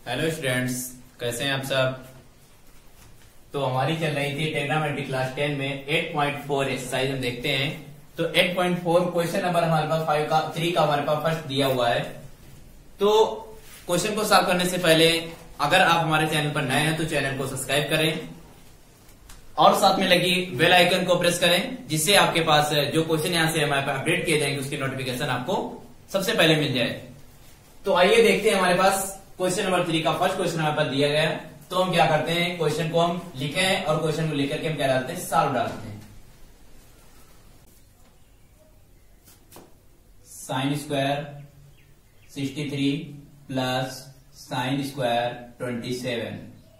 Hello students, कैसे हैं आप सब। तो हमारी चल रही थी ट्रिग्नोमेट्री क्लास 10 में 8.4 एक्सरसाइज हम देखते हैं। तो 8.4 क्वेश्चन नंबर हमारे पास 3 का हमारे पास फर्स्ट दिया हुआ है। तो क्वेश्चन को सॉल्व करने से पहले अगर आप हमारे चैनल पर नए हैं तो चैनल को सब्सक्राइब करें और साथ में लगी बेल आइकन को प्रेस करें, जिससे आपके पास जो क्वेश्चन यहां से हमारे पास अपडेट किए जाएंगे उसकी नोटिफिकेशन आपको सबसे पहले मिल जाए। तो आइए देखते हैं, हमारे पास क्वेश्चन नंबर 3 का फर्स्ट क्वेश्चन हमारे पास दिया गया है। तो हम क्या करते हैं, क्वेश्चन को हम लिखें और क्वेश्चन को लिख करके हम क्या डालते हैं, सॉल्व डालते हैं। Sine square 63 plus sine square 27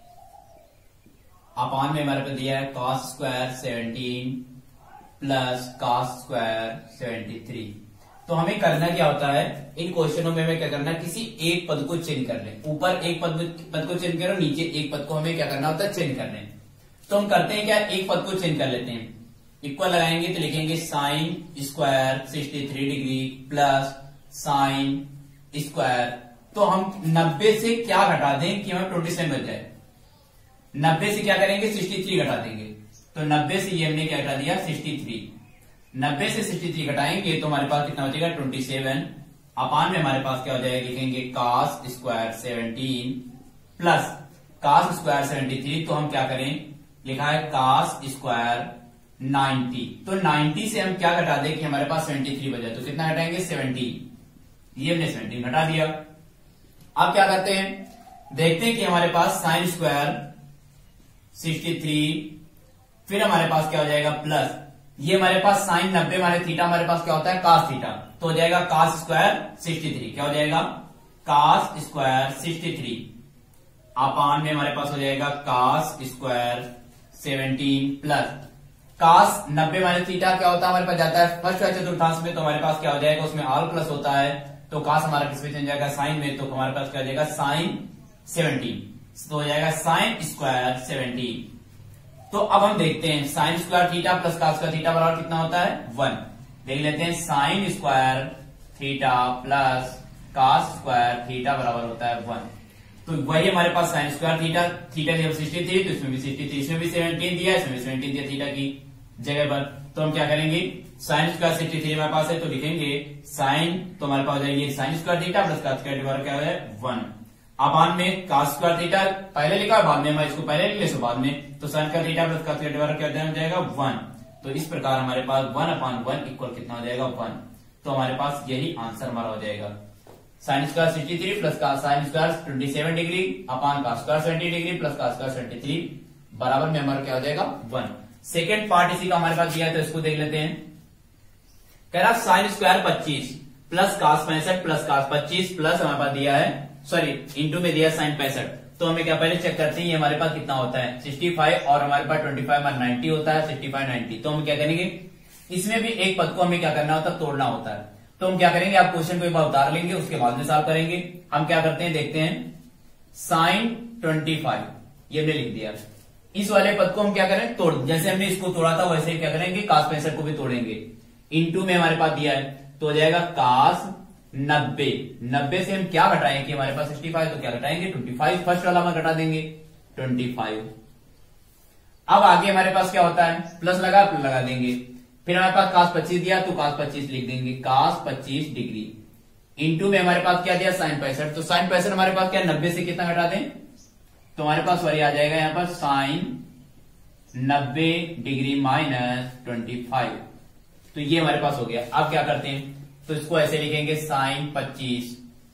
upon में हमारे पास दिया है cos square 17 plus cos square 73। तो हमें करना क्या होता है, इन क्वेश्चनों में हमें क्या करना है, किसी एक पद को चेंज कर लें। ऊपर एक पद को चेंज करो, नीचे एक पद को हमें क्या करना होता है, चेंज कर लें। तो हम करते हैं क्या, एक पद को चेंज कर लेते हैं। इक्वल लगाएंगे तो लिखेंगे sine square 63 degree plus sine square. तो हम 90 से क्या घटा दें कि हमें 27 बच जाए। 90 से क्या करेंगे, 63 घटा देंगे। तो 90 से ये हमने क्या घटा दिया, 63। 90 से 63 घटाएंगे तो हमारे पास कितना बचेगा, 27 अपान में हमारे पास क्या हो जाएगा, लिखेंगे cos square 17 plus cos square 73। तो हम क्या करें, लिखा है cos स्क्वायर 90। तो 90 से हम क्या घटा दें कि हमारे पास 73 बचा। तो कितना घटाएंगे, 70। ये हमने 17 घटा दिया। अब क्या करते हैं, देखते हैं कि हमारे पास साइन स्क्वायर 63, फिर हमारे पास क्या हो जाएगा प्लस, ये हमारे पास साइन 90 माने थीटा, हमारे पास क्या होता है cos थीटा। तो हो जाएगा cos स्क्वायर 63। क्या हो जाएगा, cos स्क्वायर 63 अपान में हमारे पास हो जाएगा cos स्क्वायर 17 प्लस cos 90 माने थीटा क्या होता है, हमारे पास जाता है फर्स्ट या चतुर्थांश में। तो हमारे पास क्या हो जाएगा, उसमें ऑल प्लस होता है। तो cos हमारा किस में चेंज जाएगा, साइन में। तो हमारे पास क्या हो जाएगा, साइन 17। तो हो जाएगा साइन स्क्वायर 17। तो अब हम देखते हैं sine square theta plus cos square theta बराबर कितना होता है, 1। देख लेते हैं, sine square theta plus cos square theta बराबर होता है 1। तो वही हमारे पास साइन स्क्वायर थीटा, थीटा जब 63 तो इसमें भी 63, इसमें भी 17 दिया, इसमें भी 17 दिया थीटा की जगह पर। तो हम क्या करेंगे, साइन स्क्वायर 63 हमारे पास है तो लिखेंगे साइन, तो हमारे पास हो जाएगी sine square theta plus cos square बराबर क्या है, 1 अपान में cos स्क्वायर थीटा पहले लिखा है, बाद में मैं इसको पहले लिख ले बाद में। तो sine square theta plus cos square बराबर क्या हो जाएगा, 1। तो इस प्रकार हमारे पास 1/1 इक्वल कितना हो जाएगा, 1। तो हमारे पास यही आंसर हमारा हो जाएगा। Sine square 63 plus sine square 27 degree upon cos square 70 degree plus cos square 73 बराबर में हमारा क्या हो जाएगा, 1। सेकेंड पार्ट इसी का हमारे पास दिया है तो इसको देख लेते हैं। कह रहा sine square 25 plus cos 65 plus cos 25 plus हमारे पास दिया है, सॉरी इंटू में दिया साइन 65। तो हमें क्या पहले चेक करते हैं ये हमारे पास कितना होता है, 65 और हमारे पास 25 90 होता है, 65 90। तो हम क्या करेंगे, इसमें भी एक पद को हमें क्या करना होता है, तोड़ना होता है। तो हम क्या करेंगे, आप क्वेश्चन को एक बार उतार लेंगे, उसके बाद में सॉल्व करेंगे। हम क्या करते हैं, देखते हैं, साइन 25 ये हमने लिख दिया। इस वाले पद को हम क्या करें, तोड़, जैसे हमने इसको तोड़ा था वैसे ही क्या करेंगे, cos 65 को भी तोड़ेंगे। इंटू में हमारे पास दिया है तो हो जाएगा cos 90 से हम क्या घटाएंगे, हमारे पास 65 तो क्या घटाएंगे, 25 फर्स्ट वाला में घटा देंगे 25। अब आगे हमारे पास क्या होता है, प्लस लगा देंगे। फिर हमारे पास cos 25 दिया तो cos 25 लिख देंगे, cos 25 डिग्री। इंटू में हमारे पास क्या दिया, साइन 65। तो साइन 65 हमारे पास क्या, 90 से कितना घटा दें, तो हमारे पास वही आ जाएगा यहां पर साइन 90 डिग्री माइनस 25। तो ये हमारे पास हो गया। अब क्या करते हैं, तो इसको ऐसे लिखेंगे साइन 25।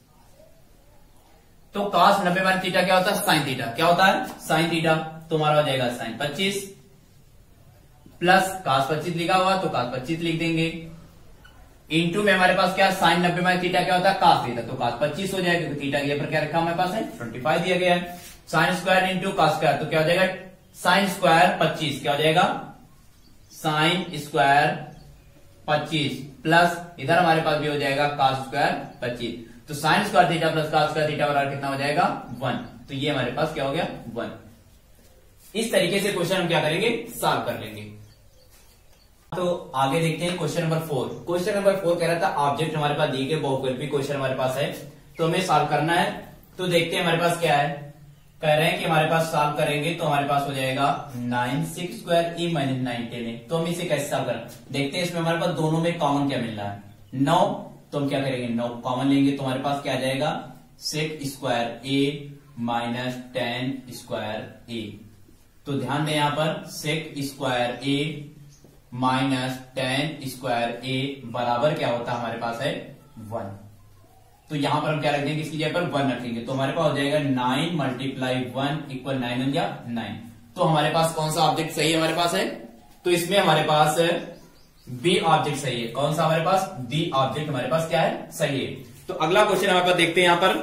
तो cos 90 माइनस थीटा क्या होता है, साइन थीटा। क्या होता है, साइन थीटा। तो हमारा हो जाएगा साइन 25 प्लस cos 25 लिखा हुआ तो cos 25 लिख देंगे। इंटू में हमारे पास क्या, साइन 90 माइनस थीटा क्या होता है, cos थीटा। तो cos 25 हो जाएगा, क्योंकि थीटा के पर क्या रखा हमारे पास है, 25 दिया गया है। Sine square into cos square तो क्या हो जाएगा, साइन स्क्वायर 25 क्या हो जाएगा, साइन स्क्वायर 25 प्लस इधर हमारे पास भी हो जाएगा cos स्क्वायर 25। तो sine square theta plus cos square theta बराबर कितना हो जाएगा, 1। तो ये हमारे पास क्या हो गया, 1। इस तरीके से क्वेश्चन हम क्या करेंगे, सॉल्व कर लेंगे। तो आगे देखते हैं क्वेश्चन नंबर 4। क्वेश्चन नंबर 4 कह रहा था ऑब्जेक्ट हमारे पास दी गई बहुविकल्पी क्वेश्चन हमारे पास है, तो हमें सॉल्व करना है। तो देखते हैं हमारे पास क्या है। कह रहे हैं कि हमारे पास सॉल्व करेंगे तो हमारे पास हो जाएगा 9 6 स्क्वायर ए माइनस 9 10 ए। तो हम इसे कैसे सॉल्व करें, देखते हैं इसमें हमारे पास दोनों में कॉमन क्या मिल रहा है, 9। तो हम क्या करेंगे, 9 कॉमन लेंगे तो हमारे पास क्या आ जाएगा 6 square a minus 10 square a. तो ध्यान दें यहां पर 6 square a minus 10 square a बराबर क्या होता है, हमारे पास है 1। तो यहां पर हम क्या रख देंगे, इसकी जगह पर 1 रखेंगे तो हमारे पास हो जाएगा 9 मल्टीप्लाई 1 इक्वल 9 हो गया 9। तो हमारे पास कौन सा ऑब्जेक्ट सही है, हमारे पास है, तो इसमें हमारे पास बी ऑब्जेक्ट सही है। कौन सा हमारे पास, बी ऑब्जेक्ट हमारे पास क्या है, सही है। तो अगला क्वेश्चन हमारे पास देखते हैं यहां पर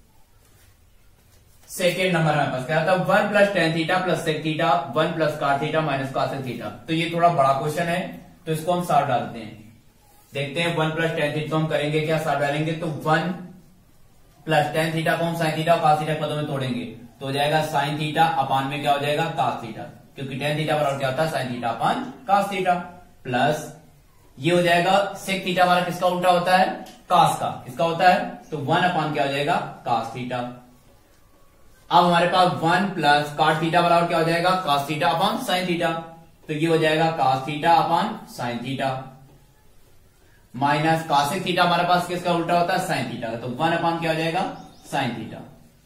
सेकेंड नंबर हमारे पास क्या था, 1 plus tan theta plus sec theta 1 plus cot theta minus cosec theta. तो ये थोड़ा बड़ा क्वेश्चन है तो इसको हम साथ डालते हैं। देखते हैं 1 प्लस टेन थीटा तो हम करेंगे क्या, साथ डालेंगे तो 1 प्लस टेन थीटा को हम साइन थीटा और कॉस थीटा पदों में तोड़ेंगे तो हो जाएगा साइन थीटा अपान में क्या हो जाएगा कॉस थीटा, क्योंकि टेन थीटा बराबर क्या होता है sine theta upon cos theta, plus ये हो जाएगा सेक थीटा हमारा किसका उल्टा होता है, कॉस का, किसका होता है, तो 1 अपान क्या हो जाएगा कॉस थीटा। अब हमारे पास 1 प्लस कॉट थीटा बराबर क्या हो जाएगा cos theta upon sine theta, तो ये हो जाएगा cos theta upon sine theta, minus cosec theta हमारे पास किसका उल्टा होता है साइन थीटा का, तो 1 अपान क्या हो जाएगा साइन थीटा।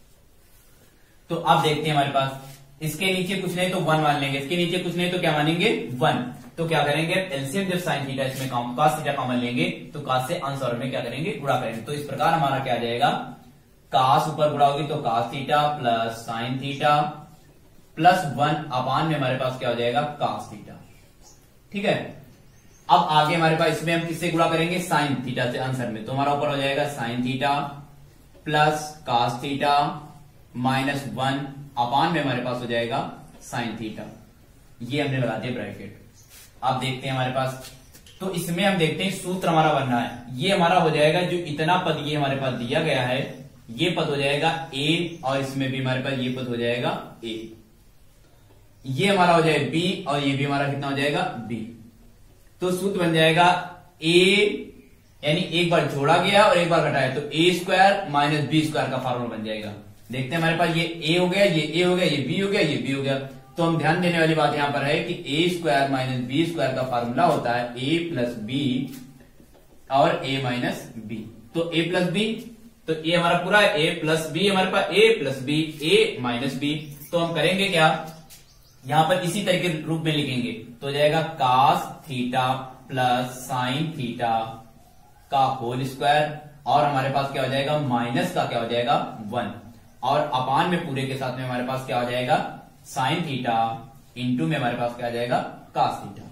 तो अब देखते हैं हमारे पास इसके नीचे कुछ नहीं तो 1 मान लेंगे, इसके नीचे कुछ नहीं तो क्या मानेंगे 1। तो क्या करेंगे, एलसीएम जब साइन थीटा इसमें कॉस थीटा कॉमन लेंगे तो कॉस से अंश और में क्या करेंगे गुणा करेंगे। तो इस प्रकार हमारा क्या आ जाएगा, कॉस ऊपर गुणा होगी तो cos theta plus sine theta plus 1 upon में हमारे पास क्या हो जाएगा कॉस थीटा। ठीक है, अब आगे हमारे पास इसमें हम किससे गुणा करेंगे, साइन थीटा से आंसर में, तो हमारा ऊपर हो जाएगा sine theta plus cos theta minus 1 upon में हमारे पास हो जाएगा साइन थीटा। ये हमने लगा दिया ब्रैकेट। अब देखते हैं हमारे पास, तो इसमें हम देखते हैं सूत्र हमारा बनना है, ये हमारा हो जाएगा जो इतना पद ये हमारे पास दिया गया है ये पद हो जाएगा ए और इसमें भी हमारे पास ये पद हो जाएगा ए, ये हमारा हो जाएगा बी और ये भी हमारा कितना हो जाएगा बी। तो सूत्र बन जाएगा ए, यानी एक बार जोड़ा गया और एक बार घटाया तो a square minus B square का फार्मूला बन जाएगा। देखते हैं हमारे पास ये ए हो गया, ये ए हो गया, ये बी हो गया, ये बी हो गया। तो हम ध्यान देने वाली बात यहां पर है कि a square minus B square का फार्मूला होता है ए प्लस बी और ए माइनस बी। तो ए प्लस बी, तो ए हमारा पूरा ए प्लस बी, हमारे पास a plus B A minus b. तो हम करेंगे क्या, यहां पर इसी तरह के रूप में लिखेंगे तो हो जाएगा cos theta plus sine theta का होल स्क्वायर और हमारे पास क्या हो जाएगा माइनस का क्या हो जाएगा 1 और अपान में पूरे के साथ में हमारे पास क्या हो जाएगा साइन थीटा इंटू में हमारे पास क्या आ जाएगा cos थीटा।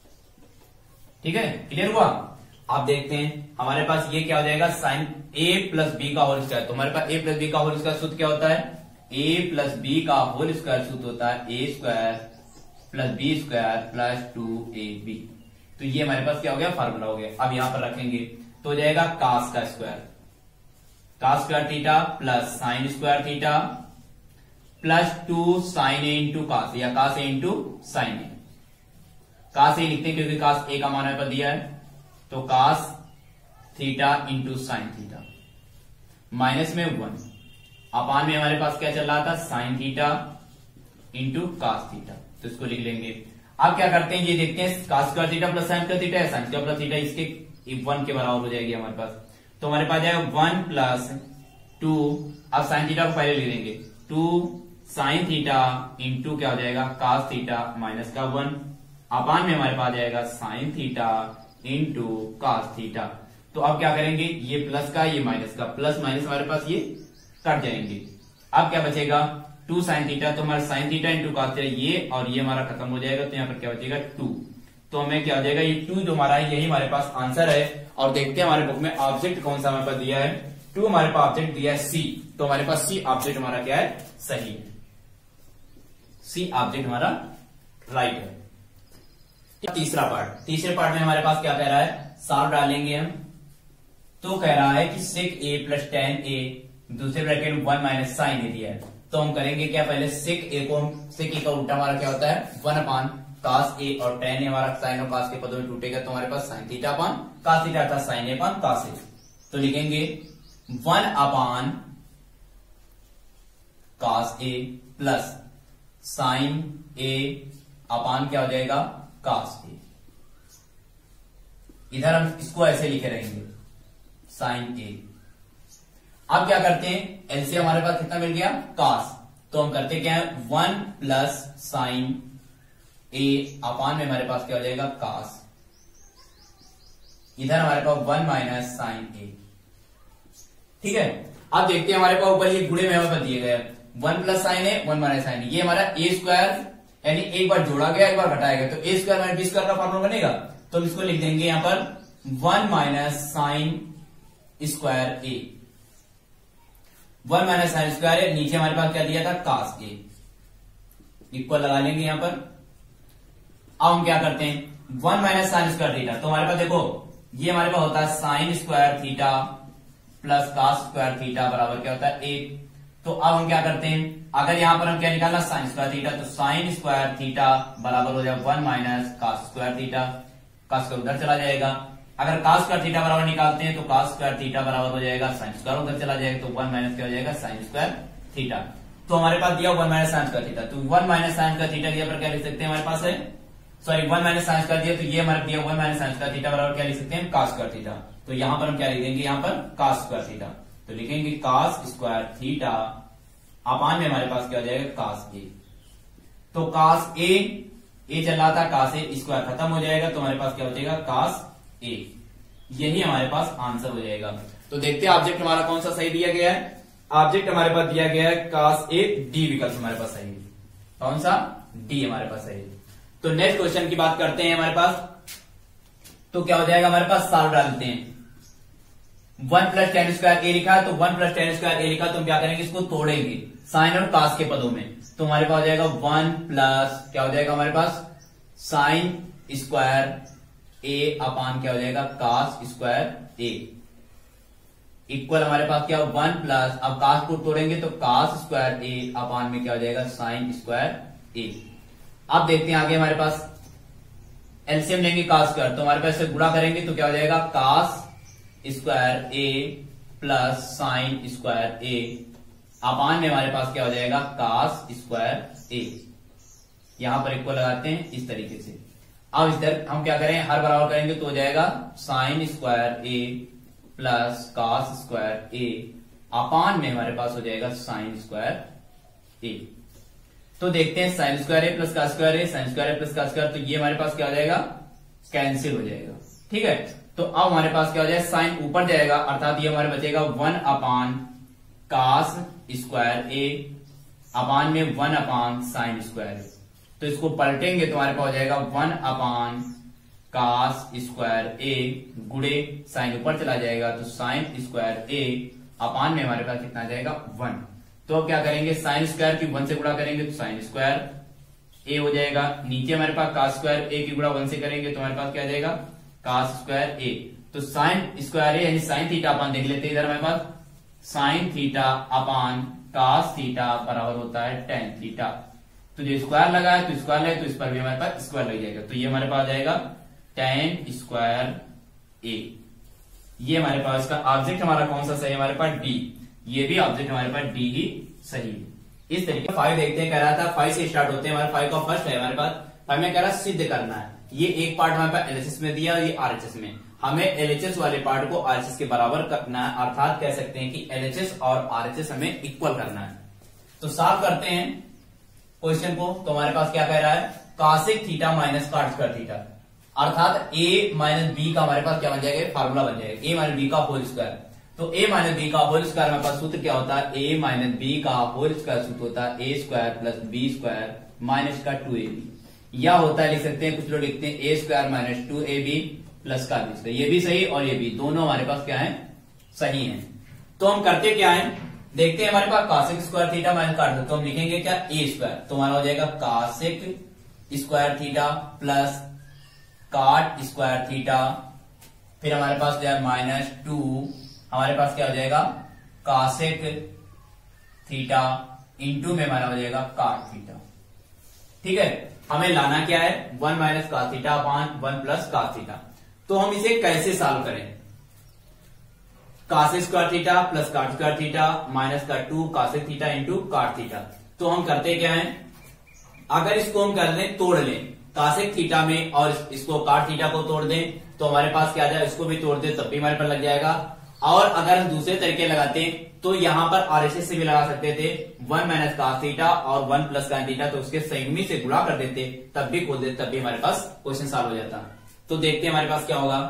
ठीक है, क्लियर हुआ। आप देखते हैं हमारे पास ये क्या हो जाएगा साइन ए प्लस बी का होल स्क्वायर, तो हमारे पास ए प्लस बी का होल स्क्वायर सूत्र क्या होता है, ए प्लस बी का होल स्क्वायर सूत्र होता है ए square plus b square plus 2ab। तो ये हमारे पास क्या हो गया फार्मूला हो गया। अब यहां पर रखेंगे तो हो जाएगा cos का square, cos square theta plus sine square theta plus 2 sine a into cos या cos a into sine a. cos a लिखते हैं क्योंकि cos ए का मान हमारे पास दिया है, तो cos theta into sine theta minus में 1 अपान में हमारे पास क्या चल रहा था sine theta into cos theta, तो इसको लिख लेंगे। अब क्या करते हैं, ये देखते हैं cos square theta plus sine square theta है, साइन स्क्वायर प्लस थीटा इसके 1 के बराबर हो जाएगी हमारे पास। तो हमारे पास जाएगा 1 प्लस 2, अब साइन थीटा को पहले लिख देंगे 2 साइन थीटा इंटू क्या हो जाएगा cos थीटा माइनस का 1 अपान में हमारे पास जाएगा sine theta into cos theta. तो अब क्या करेंगे, ये प्लस का ये माइनस का, प्लस माइनस हमारे पास ये कट जाएंगे। अब क्या बचेगा 2 साइन थीटा, तो हमारा sine theta into cos theta ये और ये हमारा खत्म हो जाएगा, तो यहाँ पर क्या बचेगा 2। तो हमें क्या हो जाएगा ये 2 जो हमारा है यही हमारे पास आंसर है। और देखते हैं हमारे बुक में ऑब्जेक्ट कौन सा हमारे पास दिया है, 2 हमारे पास ऑब्जेक्ट दिया है सी, तो हमारे पास सी ऑब्जेक्ट हमारा क्या है सही है, सी ऑब्जेक्ट हमारा राइट है। तीसरे पार्ट में हमारे पास क्या कह रहा है, सॉल्व डालेंगे हम। तो कह रहा है कि sec a plus tan a दूसरे ब्रैकेट में 1 माइनस साइन ए दिया है, तो हम करेंगे क्या, पहले sec a को sec a का उल्टा हमारा क्या होता है 1 अपान cos a और tan a हमारा साइन और cos के पदों में टूटेगा, तो हमारे पास sin theta upon cos theta था sin a अपान cos a। तो लिखेंगे 1 upon cos a plus sine a upon क्या हो जाएगा कॉस ए। इधर हम इसको ऐसे लिखे रहेंगे साइन ए। अब क्या करते हैं, एलसीएम हमारे पास कितना मिल गया कॉस, तो हम करते क्या है 1 प्लस साइन ए अपान में हमारे पास क्या हो जाएगा कॉस, इधर हमारे पास 1 माइनस साइन ए। ठीक है, अब देखते हैं हमारे पास ऊपर ये गुणे में हमारे पास दिए गए 1 plus sine a 1 minus sine a, ये हमारा ए स्क्वायर यानी एक बार जोड़ा गया एक बार घटाया गया, तो a square minus B square का फॉर्मूला बनेगा, तो हम इसको लिख देंगे यहां पर 1 minus sine square a, 1 minus sine square a, नीचे हमारे पास क्या दिया था कॉस ए, इक्वल लगा लेंगे यहां पर। अब हम क्या करते हैं 1 माइनस साइन स्क्वायर थीटा, तो हमारे पास देखो ये हमारे पास होता है sine square theta plus cos square theta बराबर क्या होता है 1। तो अब हम क्या करते हैं, अगर यहां पर हम क्या निकालना साइन स्क्वायर थीटा, तो साइन स्क्वायर थीटा बराबर हो जाएगा 1 minus cos square theta, cos square उधर चला जाएगा। अगर कॉस स्क्वायर थीटा बराबर निकालते हैं तो कॉस स्क्वायर थीटा बराबर हो जाएगा साइन स्क्वायर उधर चला जाएगा, तो 1 माइनस क्या हो जाएगा साइन स्क्वायर थीटा। तो हमारे पास दिया 1 माइनस साइन स्क्वायर थीटा, तो 1 माइनस साइन स्क्वायर थीटा के ऊपर क्या लिख सकते हैं हमारे पास है, सॉरी 1 माइनस साइन स्क्वायर दिया, तो ये हमारे दिया 1 माइनस साइन स्क्वायर थीटा बराबर क्या लिख सकते हैं कॉस स्क्वायर थीटा। तो यहां पर हम क्या लिख देंगे, यहां पर कॉस स्क्वायर थीटा, तो लिखेंगे कॉस स्क्वायर थीटा अपान में हमारे पास क्या हो जाएगा कॉस ए। तो कॉस ए चल रहा था, कॉस ए स्क्वायर खत्म हो जाएगा, तो हमारे पास क्या हो जाएगा कॉस ए, यही हमारे पास आंसर हो जाएगा। तो देखते हैं ऑब्जेक्ट हमारा कौन सा सही दिया गया है, ऑब्जेक्ट हमारे पास दिया गया है कॉस ए, डी विकल्प हमारे पास सही है, कौन सा डी हमारे पास सही है। तो नेक्स्ट क्वेश्चन की बात करते हैं हमारे पास, तो क्या हो जाएगा हमारे पास सॉल्व डालते हैं 1 प्लस टेन स्क्वायर ए लिखा है, तो 1 प्लस टेन स्क्वायर ए लिखा, तो हम क्या करेंगे इसको तोड़ेंगे साइन और कॉस के पदों में, तो हमारे पास हो जाएगा 1 प्लस क्या हो जाएगा हमारे पास साइन स्क्वायर ए अपान क्या हो जाएगा कॉस स्क्वायर ए, इक्वल हमारे पास क्या 1 प्लस, अब कॉस को तोड़ेंगे तो कॉस स्क्वायर ए अपान में क्या हो जाएगा साइन स्क्वायर ए। अब देखते हैं आगे हमारे पास एलसीएम लेंगे कॉस स्क्वायर, तो हमारे पास से गुणा करेंगे तो क्या हो जाएगा cos square A plus sine square a upon में हमारे पास क्या हो जाएगा कॉस स्क्वायर ए। यहां पर इक्वल लगाते हैं इस तरीके से। अब इधर हम क्या करें हर बराबर करेंगे तो हो जाएगा sine square A plus cos square a upon में हमारे पास हो जाएगा साइन स्क्वायर ए। तो देखते हैं sine square A plus cos square a, sine square A plus cos square, तो ये हमारे पास क्या हो जाएगा कैंसिल हो जाएगा। ठीक है, तो अब हमारे पास क्या हो जाएगा साइन ऊपर जाएगा, अर्थात ये हमारे बचेगा 1 upon cos square a upon में 1 अपान साइन स्क्वायर ए। तो इसको पलटेंगे तो हमारे पास हो जाएगा 1 अपान कॉस स्क्वायर ए गुणे साइन ऊपर चला जाएगा, तो साइन स्क्वायर ए अपान में हमारे पास कितना आ जाएगा 1। तो अब क्या करेंगे साइन स्क्वायर की 1 से गुणा करेंगे तो साइन स्क्वायर ए हो जाएगा, नीचे हमारे पास कॉस स्क्वायर ए की गुणा 1 से करेंगे तो हमारे पास क्या आ जाएगा कॉस स्क्वायर ए। तो साइन स्क्वायर ए यानी साइन थीटा अपान देख लेते हैं, इधर हमारे पास sine theta upon cos theta बराबर होता है टेन थीटा। तो जो स्क्वायर लगा है तो स्क्वायर लगे, तो इस पर भी हमारे पास स्क्वायर लग जाएगा, तो ये हमारे पास आ जाएगा टेन स्क्वायर ए। ये हमारे पास इसका ऑब्जेक्ट हमारा कौन सा सही है हमारे पास डी, ये भी ऑब्जेक्ट हमारे पास डी ही सही है। इस तरीके 5 देखते हैं, कह रहा था 5 से स्टार्ट होते हैं, हमारे 5 का फर्स्ट है हमारे पास 5 में कह रहा सिद्ध करना है। ये एक पार्ट हमारे पास एलएचएस में दिया और ये आरएचएस में, हमें एलएचएस वाले पार्ट को आरएचएस के बराबर करना है, अर्थात कह सकते हैं कि एलएचएस और आरएचएस हमें इक्वल करना है। तो सॉल्व करते हैं क्वेश्चन को, तो हमारे पास क्या कह रहा है cosec theta minus cot square theta, अर्थात ए माइनस बी का हमारे पास क्या बन जाएगा फार्मूला बन जाएगा ए माइनस बी का होल स्क्वायर। तो ए माइनस बी का होल स्क्वायर हमारे पास सूत्र क्या होता है, ए माइनस बी का होल स्क्वायर सूत्र होता है ए square plus b square minus का 2ab, या होता है लिख सकते हैं कुछ लोग लिखते हैं a square minus 2ab plus का बी स्क्वायर, ये भी सही और ये भी दोनों हमारे पास क्या है सही है। तो हम करते क्या है देखते हैं, हमारे पास cosec square theta minus cot, तो हम लिखेंगे क्या ए स्क्वायर, तो हमारा हो जाएगा cosec square theta plus cot square theta, फिर हमारे पास जो है माइनस 2 हमारे पास क्या हो जाएगा कॉसेक थीटा इंटू में हमारा हो जाएगा कॉट थीटा। ठीक है, हमें लाना क्या है 1 minus cos theta upon 1 plus cos theta. तो हम इसे कैसे सॉल्व करें, cos square theta plus cot square theta minus का 2 cos theta into cot theta. तो हम करते क्या है, अगर इसको हम कर लें तोड़ लें कासेक थीटा में और इसको काट थीटा को तोड़ दें तो हमारे पास क्या आ जाए, इसको भी तोड़ दें तब भी हमारे पास लग जाएगा। और अगर हम दूसरे तरीके लगाते तो यहां पर आरएचएस से भी लगा सकते थे 1 माइनस कास थीटा और 1 प्लस कान थीटा, तो उसके संयुग्मी से गुणा कर देते तब भी खोल देते, तब भी हमारे पास क्वेश्चन सॉल्व हो जाता। तो देखते हैं हमारे पास क्या होगा,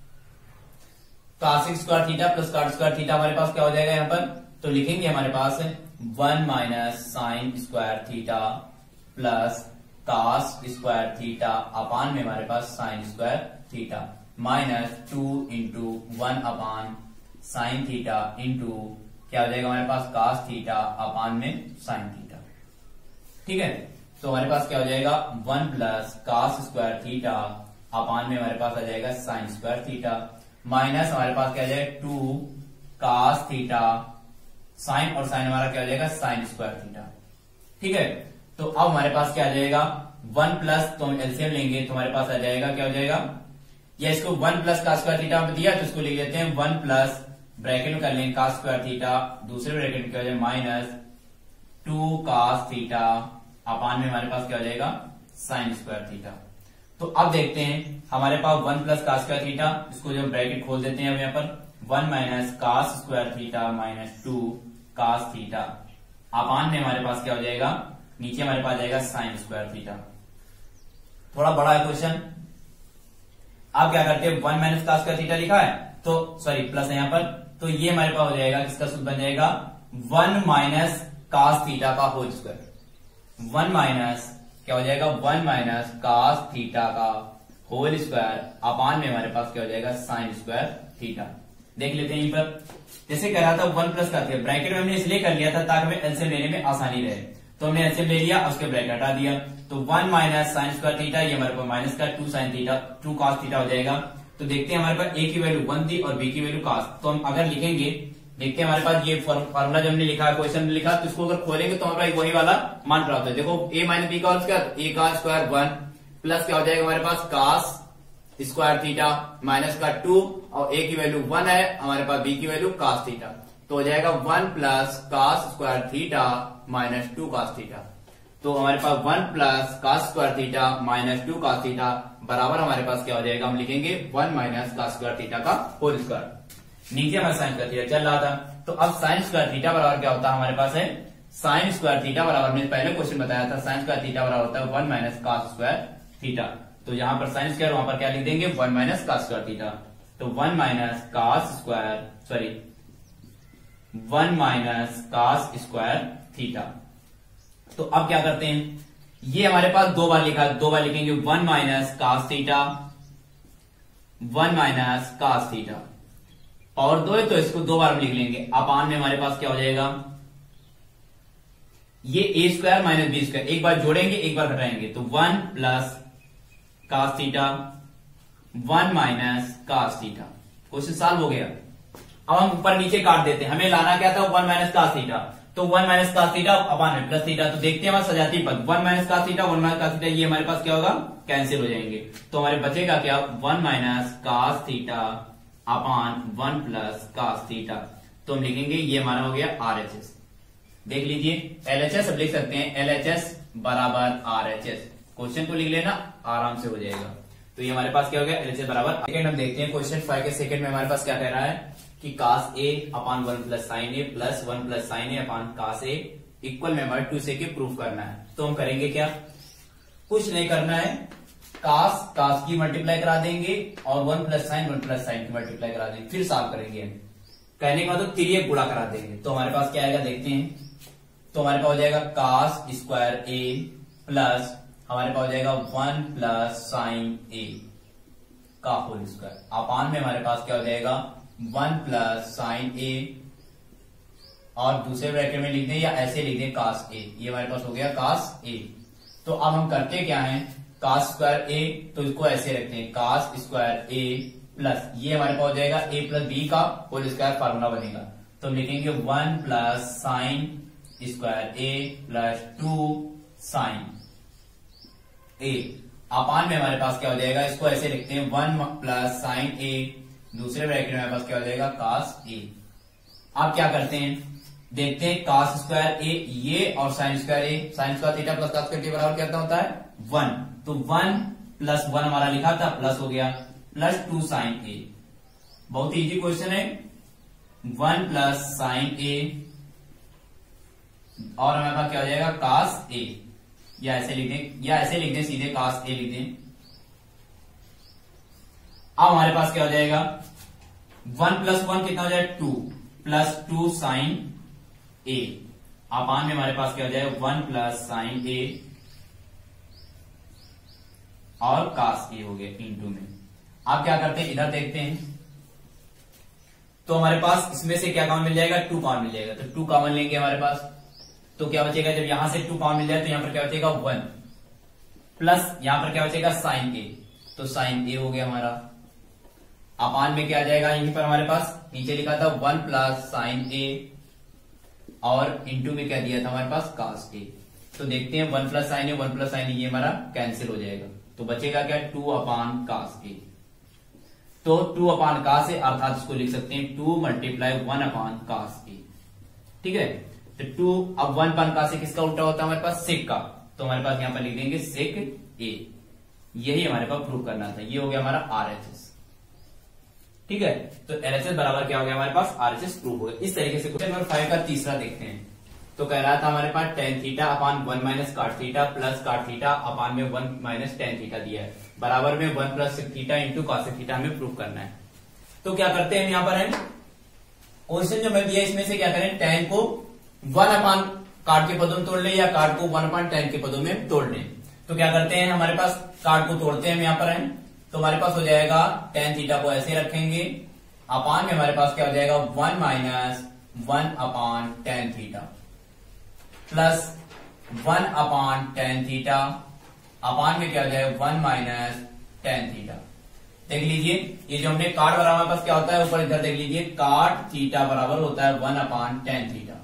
cosec square theta plus cot square theta हमारे पास क्या हो जाएगा यहाँ पर, तो लिखेंगे हमारे पास 1 minus sine square theta plus cos square theta upon में हमारे पास sine square theta minus 2 into 1 upon sine theta into क्या हो जाएगा हमारे पास कास थीटा अपान में साइन थीटा। ठीक है, तो हमारे पास क्या हो जाएगा 1 plus cos square theta upon में हमारे पास आ जाएगा साइन स्क्वायर थीटा माइनस हमारे पास क्या आ जाएगा 2 कास थीटा साइन और साइन हमारा क्या हो जाएगा साइन स्क्वायर थीटा। ठीक है, तो अब हमारे पास क्या आ जाएगा 1 प्लस, तो हम एलसीएम लेंगे तो हमारे पास आ जाएगा क्या हो जाएगा, या इसको 1 प्लस कास स्क्वायर थीटा में दिया तो इसको लिख लेते हैं 1 प्लस ब्रैकेट में कर लेंगे कास स्क्वायर थीटा, दूसरे ब्रैकेट में क्या हो जाएगा माइनस 2 कास थीटा अपान में हमारे पास क्या हो जाएगा साइन स्क्वायर थीटा। तो अब देखते हैं हमारे पास 1 प्लस कास स्क्वायर थीटा, इसको जो ब्रैकेट खोल देते हैं अब यहाँ पर 1 minus cos square theta minus 2 cos theta upon में हमारे पास क्या हो जाएगा, नीचे हमारे पास जाएगा साइन स्क्वायर थीटा। थोड़ा बड़ा है क्वेश्चन, आप क्या करते हैं 1 माइनस कास स्क्वायर थीटा लिखा है तो सॉरी प्लस है यहाँ पर, तो ये हमारे पास हो जाएगा किसका सूत्र बन जाएगा 1 माइनस कास थीटा का होल स्क्वायर, 1 माइनस क्या हो जाएगा 1 माइनस कास थीटा का होल स्क्वायर अपान में हमारे पास क्या हो जाएगा साइन स्क्वायर थीटा। देख लेते हैं यहीं पर, जैसे कह रहा था 1 प्लस का थीटा ब्रैकेट में हमने इसलिए कर लिया था ताकि हमें एलसीएम लेने में आसानी रहे, तो हमने एलसीएम ले लिया उसके ब्रैकेट हटा दिया, तो 1 माइनस साइन स्क्वायर थीटा ये हमारे पास माइनस का 2 साइन थीटा 2 कॉस थीटा हो जाएगा। तो देखते हैं हमारे पास ए की वैल्यू 1 थी और बी की वैल्यू कॉस, तो हम अगर लिखेंगे देखते हैं हमारे पास ये फॉर्मूला जो हमने लिखा है क्वेश्चन में लिखा, तो इसको अगर खोलेंगे तो हमारे पास वही वाला मान प्राप्त है। देखो ए माइनस बी का होल स्क्वायर, ए का स्क्वायर 1 प्लस क्या हो जाएगा हमारे पास कॉस स्क्वायर थीटा माइनस का 2 और ए की वैल्यू 1 है, हमारे पास बी की वैल्यू कॉस थीटा, तो हो जाएगा 1 plus cos square theta minus 2 cos theta. तो हमारे पास 1 plus cos square theta minus 2 cos theta बराबर हमारे पास क्या हो जाएगा, हम लिखेंगे 1 माइनस कॉस स्क्वायर थीटा का होल स्क्वायर। नीचे हमारा साइन स्क्वायर थीटा चल रहा था, तो अब साइन स्क्वायर थीटा बराबर क्या होता है हमारे पास है साइन स्क्वायर थीटा बराबर, मैंने पहले क्वेश्चन बताया था साइन स्क्वायर थीटा बराबर होता है 1 माइनस कॉस स्क्वायर थीटा, तो यहां पर साइन स्क्वायर वहां पर क्या लिख देंगे 1 माइनस कॉस स्क्वायर थीटा, तो 1 minus cos square sorry 1 minus cos square theta. तो अब क्या करते हैं, ये हमारे पास 2 बार लिखा है, 2 बार लिखेंगे 1 minus cos theta 1 minus cos theta, और 2 है तो इसको 2 बार हम लिख लेंगे, अपान में हमारे पास क्या हो जाएगा ये a square minus B square, एक बार जोड़ेंगे एक बार घटाएंगे, तो 1 plus cos theta 1 minus cos theta. Question solve हो गया। अब हम ऊपर नीचे काट देते हैं, हमें लाना क्या था 1 माइनस कॉस थीटा, तो 1 माइनस कॉस थीटा अपान में प्लस थीटा, तो देखते हैं हमारा सजाती पद 1 minus cos theta 1 minus cos theta ये हमारे पास क्या होगा कैंसिल हो जाएंगे, तो हमारे बचेगा क्या 1 minus cos theta upon 1 plus cos theta, तो हम लिखेंगे ये हमारा हो गया आरएचएस। देख लीजिए एलएचएस अब लिख सकते हैं एलएचएस बराबर आरएचएस, क्वेश्चन को लिख लेना आराम से हो जाएगा। तो ये हमारे पास क्या हो गया एलएचएस बराबर। सेकंड हम देखते हैं क्वेश्चन 5 के सेकंड में हमारे पास क्या कह रहा है कि cos a upon 1 plus sine a plus 1 plus sine a upon cos a equal में हमारे 2 से के प्रूफ करना है। तो हम करेंगे क्या, कुछ नहीं करना है, कास की मल्टीप्लाई करा देंगे और 1 प्लस साइन की मल्टीप्लाई करा देंगे, फिर सॉल्व करेंगे। कहने का मतलब तिर्यक गुणा करा देंगे, तो हमारे पास क्या आएगा देखते हैं, तो हमारे पास हो जाएगा कास स्क्वायर ए प्लस हमारे पास हो जाएगा 1 प्लस साइन ए का होल स्क्वायर अपान में हमारे पास क्या हो जाएगा 1 प्लस साइन ए, और दूसरे ब्रैकेट में लिख दें या ऐसे लिख दें कास ए, ये हमारे पास हो गया कास ए। तो अब हम करते क्या है कास स्क्वायर ए, तो इसको ऐसे रखते हैं कास स्क्वायर ए प्लस ये हमारे पास हो जाएगा ए प्लस बी का होल स्क्वायर फार्मूला बनेगा, तो हम लिखेंगे 1 plus sine square A plus 2 sine a upon में हमारे पास क्या हो जाएगा, इसको ऐसे लिखते हैं 1 प्लस साइन ए दूसरे ब्रैकेट में हमारे पास क्या हो जाएगा कॉस ए। आप क्या करते हैं देखते हैं, कॉस स्क्वायर ए ये और sine square a, sine square theta plus cos square बराबर क्या होता है 1, तो 1 + 1 हमारा लिखा था प्लस हो गया प्लस 2 साइन ए। बहुत इजी क्वेश्चन है, 1 + साइन ए और हमारे पास क्या हो जाएगा कॉस ए, या ऐसे लिख दें सीधे कॉस ए लिख दें। अब हमारे पास क्या हो जाएगा 1 + 1 कितना हो जाएगा 2 + 2 साइन ए, अपान में हमारे पास क्या हो जाएगा 1 + साइन ए और कॉस ए हो गया इंटू में। आप क्या करते हैं इधर देखते हैं, तो हमारे पास इसमें से क्या कॉमन मिल जाएगा 2 कॉमन मिल जाएगा, तो 2 कॉमन लेंगे हमारे पास, तो क्या बचेगा जब यहां से 2 कॉमन मिल जाए तो यहां पर क्या बचेगा 1 प्लस यहां पर क्या बचेगा साइन ए, तो साइन ए हो गया हमारा। अपान में क्या आ जाएगा यहीं पर हमारे पास नीचे लिखा था 1 + साइन ए और इंटू में क्या दिया था हमारे पास कॉस ए। तो देखते हैं 1 + साइन ए 1 + साइन ए ये हमारा कैंसिल हो जाएगा, तो बचेगा क्या 2 कॉस ए। तो 2 कॉस ए अर्थात इसको लिख सकते हैं 2 × 1 कॉस ए। ठीक है, तो 2 अब 1 कॉस ए किसका उल्टा होता है हमारे पास सेक का, तो हमारे पास यहां पर लिख देंगे सेक ए। यही हमारे पास प्रूव करना था, ये हो गया हमारा RHS। ठीक है, तो LHS बराबर क्या हो गया हमारे पास RHS प्रूव हो गया। इस तरीके से क्वेश्चन नंबर 5 का तीसरा देखते हैं। तो कह रहा था हमारे पास tan theta upon 1 - cot theta plus cot theta upon में 1 - tan थीटा दिया है, बराबर में 1 + sec theta into cos theta हमें प्रूव करना है। तो क्या करते हैं यहाँ पर है क्वेश्चन जो मैं दिया इसमें से क्या करें tan को 1 cot के पदों में तोड़ ले या cot को 1 tan के पदों में तोड़ ले। तो क्या करते हैं हमारे पास cot को तोड़ते हैं हम यहाँ पर है, तो हमारे पास हो जाएगा tan थीटा को ऐसे रखेंगे, अपान में हमारे पास क्या हो जाएगा 1 - 1 tan theta plus 1 tan theta upon में क्या हो जाएगा 1 - tan थीटा। देख लीजिए ये जो हमने cot बराबर हमारे पास क्या होता है ऊपर इधर देख लीजिए cot थीटा बराबर होता है 1 tan थीटा।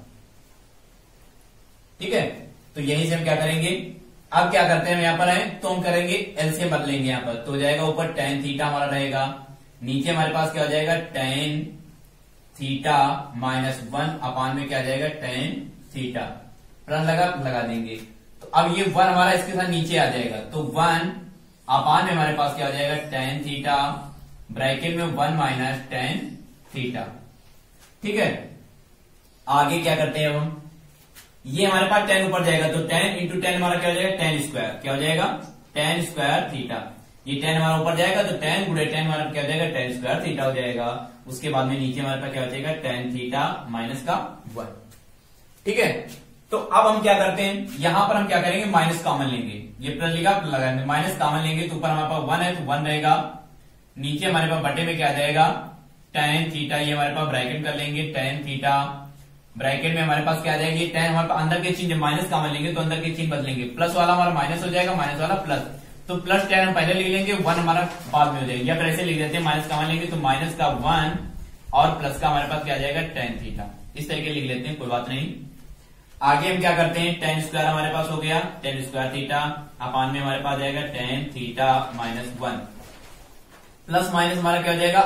ठीक है, तो यही से हम क्या करेंगे, अब क्या करते हैं हम यहाँ पर आए तो हम करेंगे एलसीएम बदलेंगे यहाँ पर, तो हो जाएगा ऊपर tan थीटा हमारा रहेगा, नीचे हमारे पास क्या हो जाएगा tan थीटा -1 अपान में क्या आ जाएगा tan थीटा, प्लस लगा देंगे। तो अब ये 1 हमारा इसके साथ नीचे आ जाएगा, तो 1 अपान में हमारे पास क्या हो जाएगा tan थीटा ब्रैकेट में 1 - tan थीटा। ठीक है, आगे क्या करते हैं हम, ये हमारे पास tan ऊपर जाएगा तो tan इंटू tan हमारा क्या हो जाएगा tan स्क्वायर, क्या हो जाएगा tan स्क्वायर थीटा। ये tan हमारा ऊपर जाएगा तो tan गुणे tan हमारा क्या हो जाएगा tan स्क्वायर थीटा हो जाएगा। उसके बाद में नीचे हमारे पास क्या हो जाएगा tan थीटा -1। ठीक है, तो अब हम क्या करते हैं यहां पर हम क्या करेंगे माइनस कॉमन लेंगे, ये प्लस लिखा लगाएंगे माइनस कॉमन लेंगे, तो ऊपर हमारे पास 1 है तो 1 रहेगा, नीचे हमारे पास बटे में क्या आ जाएगा tan थीटा, ये हमारे पास ब्रैकेट कर लेंगे tan थीटा ब्रैकेट में हमारे पास क्या आ जाएगी tan हमारे पास अंदर के चिन्ह माइनस कॉमन लेंगे तो अंदर के चिन्ह बदलेंगे, प्लस वाला हमारा माइनस हो जाएगा माइनस वाला प्लस, तो प्लस tan हम पहले लिख लेंगे 1 हमारा बाद में हो जाएगा, या फिर ऐसे लिख देते हैं माइनस कॉमन लेंगे तो माइनस का 1 और प्लस का हमारे पास क्या आ जाएगा tan थीटा, इस तरीके लिख लेते हैं कोई बात नहीं। आगे हम क्या करते हैं tan स्क्वायर हमारे पास हो गया tan स्क्वायर थीटा अपान में हमारे पास जाएगा tan थीटा -1 प्लस माइनस हमारा क्या हो जाएगा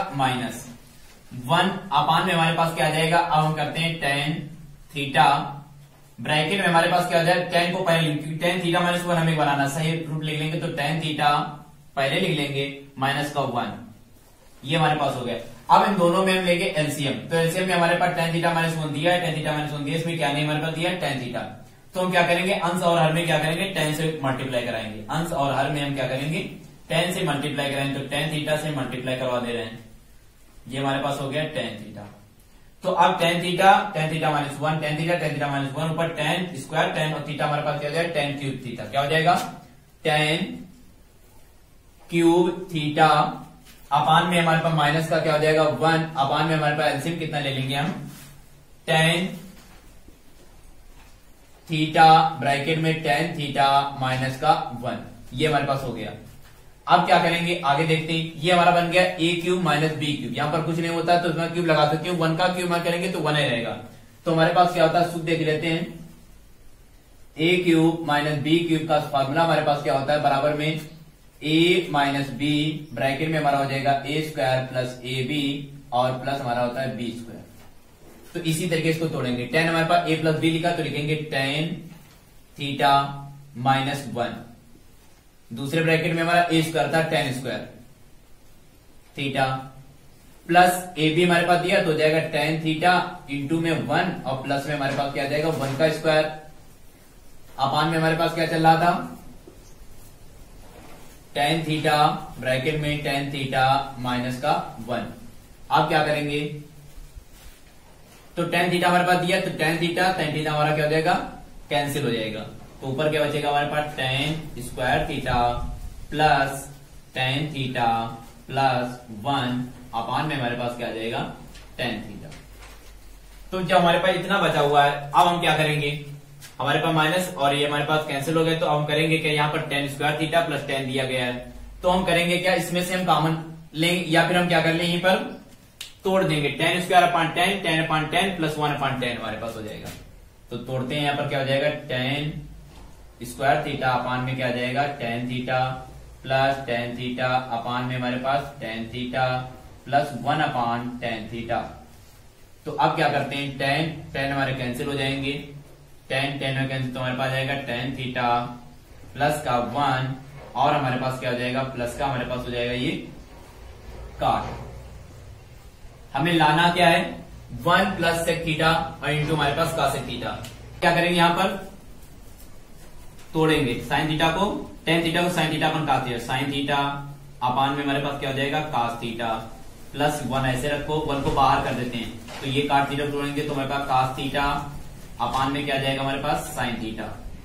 -1 अपान में हमारे पास क्या आ जाएगा, अब हम करते हैं tan थीटा ब्रैकेट में हमारे पास क्या हो जाएगा tan को पहले क्योंकि tan थीटा -1 हमें बनाना सही रूप लिख लेंगे, तो tan थीटा पहले लिख लेंगे माइनस का 1, ये हमारे पास हो गया। अब इन दोनों में हम लेंगे एलसीएम, तो एलसीएम में हमारे पास tan थीटा -1 दिया है, tan थीटा -1 दिया, इसमें क्या नहीं हमारे पास दिया है tan थीटा, तो हम क्या करेंगे अंश और हर में क्या करेंगे tan से मल्टीप्लाई कराएंगे, अंश और हर में हम क्या करेंगे tan से मल्टीप्लाई कराएंगे, तो tan थीटा से मल्टीप्लाई करवा दे रहे हैं, ये हमारे पास हो गया tan थीटा। तो अब tan थीटा -1 tan थीटा -1 ऊपर tan स्क्वायर tan और थीटा हमारे पास क्या हो जाएगा tan क्यूब थीटा, क्या हो जाएगा tan क्यूब थीटा अपान में हमारे पास माइनस का क्या हो जाएगा 1 अपान में हमारे पास एलसीएम कितना ले लेंगे हम tan थीटा ब्रैकेट में tan थीटा माइनस का 1, ये हमारे पास हो गया। अब क्या करेंगे आगे देखते हैं, ये हमारा बन गया a क्यूब -b क्यूब, यहां पर कुछ नहीं होता है तो इसमें क्यूब लगा सकते हैं, 1 का क्यूब करेंगे तो 1 ही रहेगा, तो हमारे पास क्या होता है सूत्र देख लेते हैं, a क्यूब -b क्यूब का फॉर्मूला हमारे पास क्या होता है बराबर में ए माइनस बी, ब्रैकेट में हमारा हो जाएगा A square plus A B, और प्लस हमारा होता है बी स्क्वायर। तो इसी तरीके इसको तोड़ेंगे। टेन हमारे पास ए प्लस बी लिखा तो लिखेंगे टेन थीटा माइनस 1। दूसरे ब्रैकेट में हमारा ए स्क्वायर था, tan square theta, plus A B हमारे पास दिया तो हो जाएगा टेन थीटा इंटू में 1, और प्लस में हमारे पास क्या आ जाएगा 1 का स्क्वायर, अपान में हमारे पास क्या चल रहा था टेन थीटा, ब्रैकेट में टेन थीटा माइनस का 1। आप क्या करेंगे, तो टेन थीटा हमारे पास दिया तो टेन थीटा हमारा क्या हो जाएगा कैंसिल हो जाएगा। तो ऊपर क्या बचेगा हमारे पास tan square theta plus tan theta plus 1, upon में हमारे पास क्या आ जाएगा टेन थीटा। तो जब हमारे पास इतना बचा हुआ है, अब हम क्या करेंगे, हमारे पास माइनस और ये हमारे पास कैंसिल हो गए, तो हम करेंगे क्या, यहाँ पर टेन स्क्वायर थीटा प्लस 10 दिया गया है, तो हम करेंगे क्या, इसमें से हम कॉमन लेंगे, या फिर हम क्या कर लें, यहीं पर तोड़ देंगे। Tan square upon 10, 10 upon 10 plus 1 upon 10 हमारे पास हो जाएगा। तो तोड़ते हैं, यहाँ पर क्या हो जाएगा टेन स्क्वायर थीटा अपान में क्या आ जाएगा tan theta plus tan theta, upon में हमारे पास tan theta plus 1 upon tan theta. तो अब क्या करते हैं, टेन टेन हमारे कैंसिल हो जाएंगे, टेन टेन में कैंसिल, तो हमारे पास आएगा टेन थीटा प्लस का 1, और हमारे पास क्या हो जाएगा प्लस का हमारे पास हो जाएगा ये काट। हमें लाना क्या है 1 प्लस सेक थीटा और इंटू हमारे पास का सेक थीटा। क्या करेंगे, यहां पर तोड़ेंगे साइन थीटा को, टेन थीटा को साइन थीटा अपन काटते हैं, साइन थीटा अपान में हमारे पास क्या हो जाएगा कास थीटा प्लस 1, ऐसे रखो, 1 को बाहर कर देते हैं, तो ये काट थीटा तोड़ेंगे तो हमारे पास कास थीटा अपान में क्या आ जाएगा हमारे पास साइन थीटा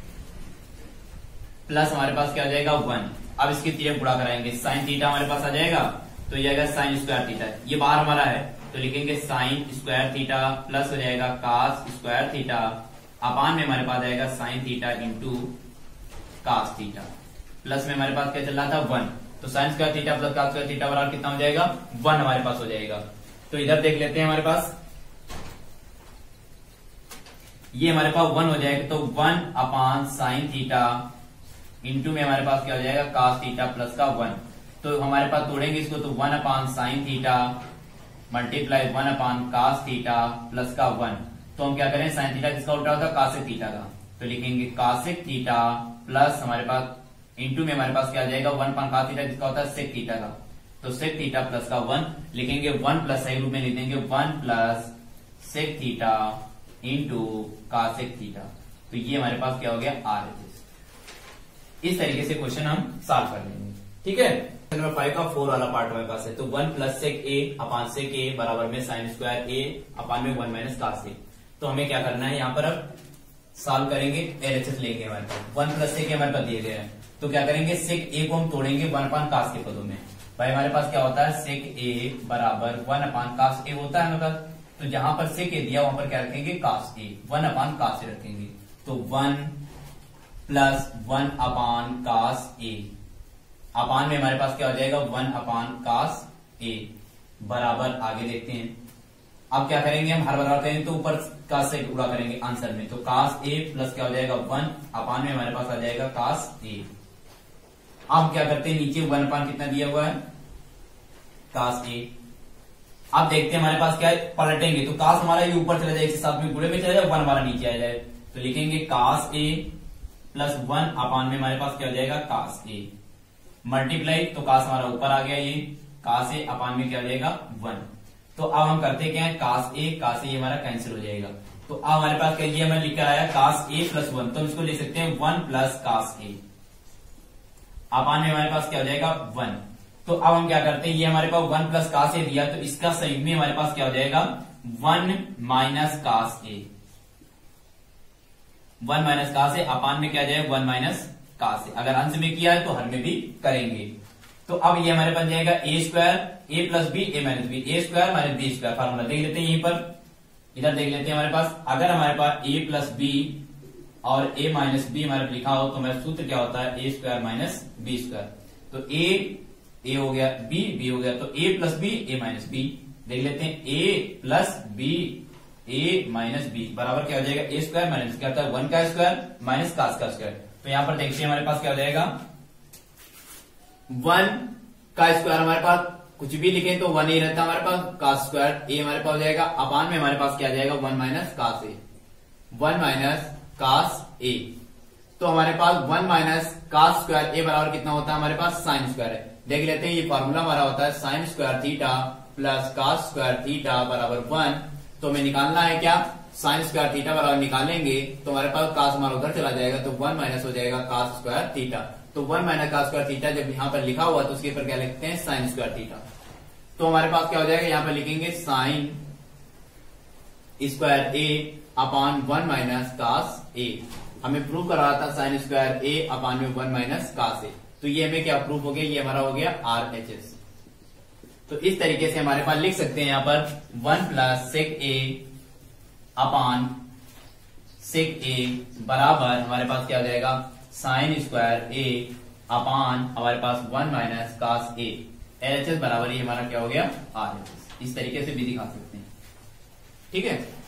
प्लस हमारे पास क्या हो जाएगा 1। अब इसकी तीर गुणा कराएंगे, साइन थीटा हमारे पास आ जाएगा तो ये आएगा साइन स्क्वायर थीटा, ये बाहर हमारा है तो लिखेंगे साइन स्क्वायर थीटा प्लस हो जाएगा कास स्क्वायर थीटा, अपान में हमारे पास आएगा sine theta into cos theta, plus में हमारे पास क्या चल रहा था 1, तो sine square theta plus cos square theta बराबर कितना हो जाएगा 1 हमारे पास हो जाएगा। तो इधर देख लेते हैं, हमारे पास ये हमारे पास 1 हो जाएगा, तो 1 अपान साइन थीटा इंटू में हमारे पास क्या हो जाएगा कास थीटा प्लस का 1। तो हमारे पास तोड़ेंगे इसको, तो 1 upon sine theta multiply 1 upon cos theta plus का 1। तो हम क्या करें, साइन थीटा किसका उल्टा होता है कासेक थीटा का, तो लिखेंगे कासेक थीटा प्लस हमारे पास इंटू में हमारे पास क्या आ जाएगा 1 अपान कास थीटा किसका होता है सेक थीटा का, तो सेक थीटा प्लस का 1 लिखेंगे, 1 प्लस सही रूप में लिख देंगे 1 plus sec theta into cosec theta. तो ये हमारे पास क्या हो गया RHS। इस तरीके से क्वेश्चन हम सॉल्व कर लेंगे, ठीक है। नंबर 5 का 4 वाला पार्ट हमारे पास है, तो 1 प्लस सेक ए अपान सेक ए बराबर में साइन स्क्वायर ए अपान में 1 माइनस कास ए। तो हमें क्या करना है, यहाँ पर अब सॉल्व करेंगे, LHS लेंगे हमारे पास 1 प्लस सेक ए हमारे पास दिए गए हैं, तो क्या करेंगे सेक ए को हम तोड़ेंगे 1 अपान कास के पदों में। भाई हमारे पास क्या होता है सेक ए बराबर 1 अपान कास ए होता है हमारे पास, तो जहां पर सेक ए दिया वहां पर क्या रखेंगे कास ए, 1 अपान कास ए रखेंगे, तो 1 plus 1 upon cos a, upon में हमारे पास क्या हो जाएगा 1 अपान कास ए बराबर, आगे देखते हैं अब क्या करेंगे, हम हर बराबर करेंगे तो ऊपर कास से गुणा करेंगे आंसर में, तो कास ए प्लस क्या हो जाएगा 1 अपान में हमारे पास आ जाएगा कास ए। अब क्या करते हैं, नीचे 1 अपान कितना दिया हुआ है कास ए। अब देखते हैं हमारे पास क्या है, पलटेंगे तो कास हमारा ये ऊपर चला जाएगा, साथ में गुणे में चला जाए, 1 हमारा नीचे आ जाए, तो लिखेंगे कास ए प्लस 1 अपान में हमारे पास क्या हो जाएगा कास ए, मल्टीप्लाई तो कास हमारा ऊपर आ गया, ये कास ए अपान में क्या हो जाएगा 1। तो अब हम करते क्या है, कास ए हमारा कैंसिल हो जाएगा, तो अब हमारे पास क्या ये हमें लिखा आया कास ए प्लस 1, तो हम इसको लिख सकते हैं 1 प्लस कास ए, अपान में हमारे पास क्या हो जाएगा 1। तो अब हम क्या करते हैं, ये हमारे पास 1 प्लस कास ए दिया, तो इसका संयुग्म में हमारे पास क्या हो जाएगा 1 minus cos A, 1 minus cos a upon में क्या जाएगा 1 माइनस कास ए। अगर अंश में किया है तो हर में भी करेंगे, तो अब ये हमारे बन जाएगा A square A plus B A minus B, A square minus B square, formula देख लेते हैं यहीं पर, इधर देख लेते हैं हमारे पास, अगर हमारे पास ए प्लस बी और ए माइनस बी हमारे लिखा हो तो हमारा सूत्र क्या होता है ए स्क्वायर माइनस बी स्क्वायर, तो ए हो गया बी हो गया, तो A plus B A minus B, देख लेते हैं A plus B A minus B बराबर क्या हो जाएगा ए स्क्वायर माइनस क्या होता है 1 का स्क्वायर माइनस कास का स्क्वायर। तो यहां पर देखिए हमारे पास क्या हो जाएगा 1 का स्क्वायर हमारे पास कुछ भी लिखें तो 1 ही रहता है हमारे पास, कास स्क्वायर ए हमारे पास हो जाएगा, अपान में हमारे पास क्या आ जाएगा 1 माइनस कास ए, 1 माइनस कास ए। तो हमारे पास 1 माइनस कास स्क्वायर ए बराबर कितना होता है हमारे पास साइन स्क्वायर है। देख लेते हैं, ये फॉर्मूला हमारा होता है sine square theta plus cos square theta बराबर 1। तो हमें निकालना है क्या, साइन स्क्वायर थीटा बराबर निकालेंगे तो हमारे पास कास हमारा उधर चला जाएगा, तो 1 माइनस हो जाएगा कास स्क्वायर थीटा। तो 1 माइनस कास स्क्वायर थीटा जब यहाँ पर लिखा हुआ तो उसके ऊपर क्या लिखते हैं साइन स्क्वायर थीटा। तो हमारे पास क्या हो जाएगा, यहाँ पर लिखेंगे sine square A upon 1 minus cos A. हमें प्रूव कर रहा था साइन स्क्वायर ए अपॉन में 1 माइनस कास ए, तो ये हमें क्या प्रूव हो गया, ये हमारा हो गया RHS। तो इस तरीके से हमारे पास लिख सकते हैं यहाँ पर 1 प्लस सेक ए अपॉन सेक ए बराबर हमारे पास क्या हो जाएगा साइन स्क्वायर ए अपॉन हमारे पास 1 माइनस कास ए। LHS बराबर ये हमारा क्या हो गया RHS। इस तरीके से भी दिखा सकते हैं, ठीक है।